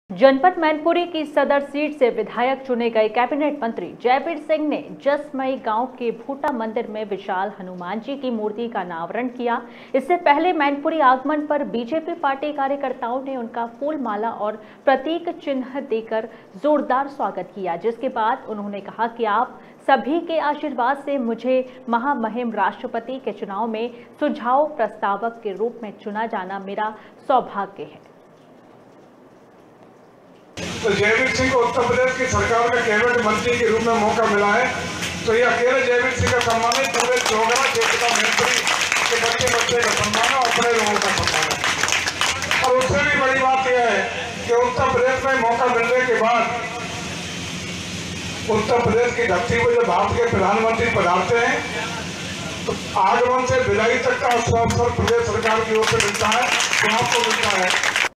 जनपद मैनपुरी की सदर सीट से विधायक चुने गए कैबिनेट मंत्री जयवीर सिंह ने जसमई गांव के भूटा मंदिर में विशाल हनुमान जी की मूर्ति का अनावरण किया। इससे पहले मैनपुरी आगमन पर बीजेपी पार्टी कार्यकर्ताओं ने उनका फूल माला और प्रतीक चिन्ह देकर जोरदार स्वागत किया, जिसके बाद उन्होंने कहा कि आप सभी के आशीर्वाद से मुझे महामहिम राष्ट्रपति के चुनाव में सुझाव प्रस्तावक के रूप में चुना जाना मेरा सौभाग्य है। तो जयवीर सिंह को उत्तर प्रदेश की सरकार में कैबिनेट मंत्री के रूप में मौका मिला है, तो ये अकेले जयवीर सिंह का सम्मान है, पूरे चौगरा क्षेत्र का मैनपुरी के बच्चे का सम्मान है और अपने लोगों का सम्मान है। और उससे भी बड़ी बात यह है कि उत्तर प्रदेश में मौका मिलने के बाद उत्तर प्रदेश की धरती पर जब भारत के प्रधानमंत्री पधारते हैं तो आगमन से विदाई तक का अवसर प्रदेश सरकार की ओर से मिलता है, तो आपको मिलता है।